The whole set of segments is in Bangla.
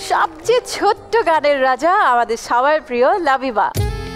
সবচেয়ে ছোট্ট গানের রাজা আমাদের সবার প্রিয় লাবিবা।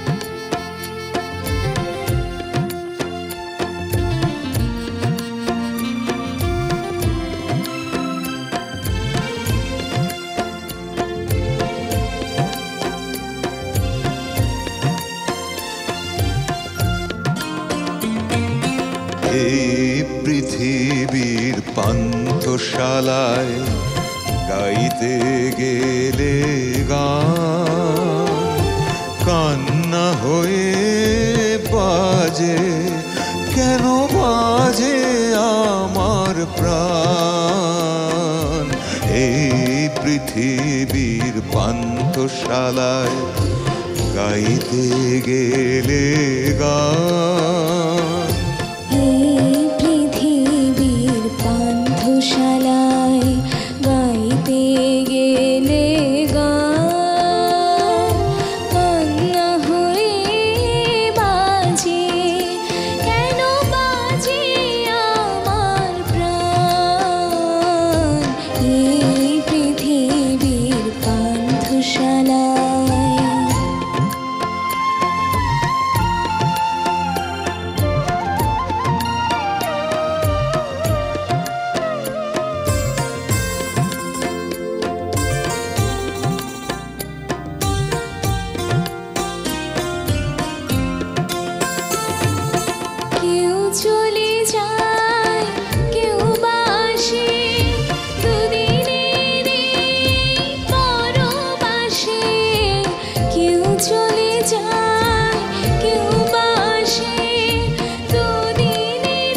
এই পৃথিবীর পান্থশালায় গাইতে গেলে গান কান্না হয়ে বাজে, কেন বাজে আমার প্রাণ। এই পৃথিবীর পান্থশালায় গাইতে গেলে গান। পৃথিবীর পান্থশালায় গাইতে গেলে গান কান্না হয়ে বাজে, কেন বাজে আমার প্রাণ। এই পৃথিবীর পান্থশালায় চলে যায়, কেউ বাসে দুদিনের পরবাসে। কেউ চলে যায়, কেউ বাসে দুদিনের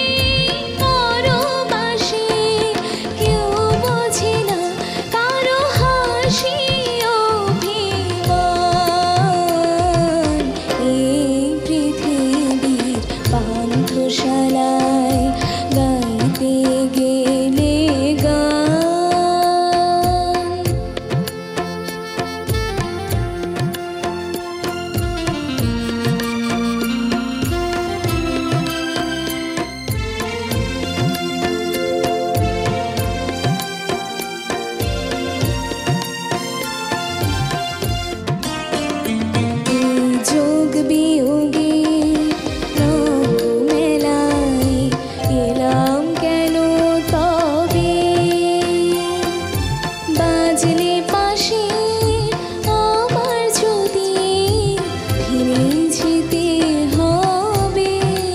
পরবাসে। কেউ বোঝে না কারো হাসি অভিমান। এই পৃথিবীর পান্থশালায় গাইতে গেলে গান। যোগ বিয়োগে বাজলে পাশে আমার যদি ফিরে যেতে হবে।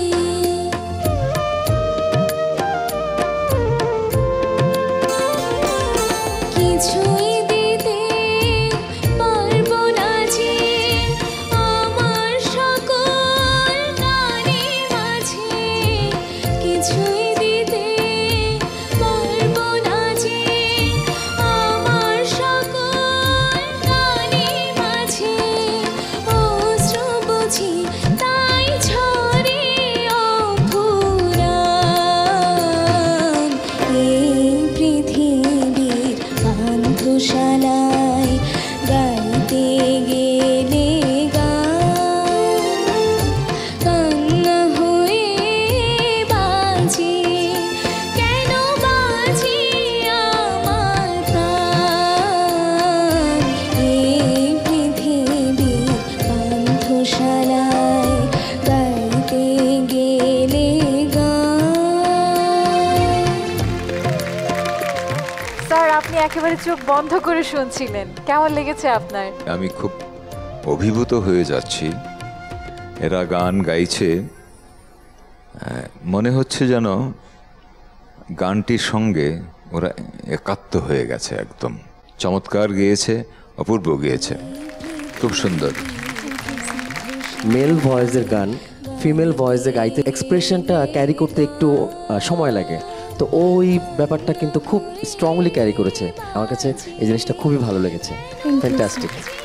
কিছুই দিতে পারবো না যে আমার সকল গানের মাঝে। কিছুই দিতে পারবো না যে আমার সকল গানের মাঝে। অশ্রু বুঝি তাই ঝরে অফুরান। এই পৃথিবীর পান্থশালায় গাইতে গেলে গান কান্না হয়ে বাজে, কেন বাজে আমার প্রাণ। এই পৃথিবীর পান্থশালায় গাইতে গেলে গান। স্যার, আপনি একেবারে চোখ বন্ধ করে শুনছিলেন, কেমন লেগেছে আপনার? আমি খুব অভিভূত হয়ে যাচ্ছি। এরা গান গাইছে, মনে হচ্ছে যেন গানটির সঙ্গে ওরা একাত্ম হয়ে গেছে। একদম চমৎকার গেয়েছে, অপূর্ব গেয়েছে, খুব সুন্দর। মেল ভয়েসের গান ফিমেল ভয়েসে গাইতে এক্সপ্রেশনটা ক্যারি করতে একটু সময় লাগে, তো ওই ব্যাপারটা কিন্তু খুব স্ট্রংলি ক্যারি করেছে। আমার কাছে এই জিনিসটা খুবই ভালো লেগেছে। ফ্যান্টাস্টিক।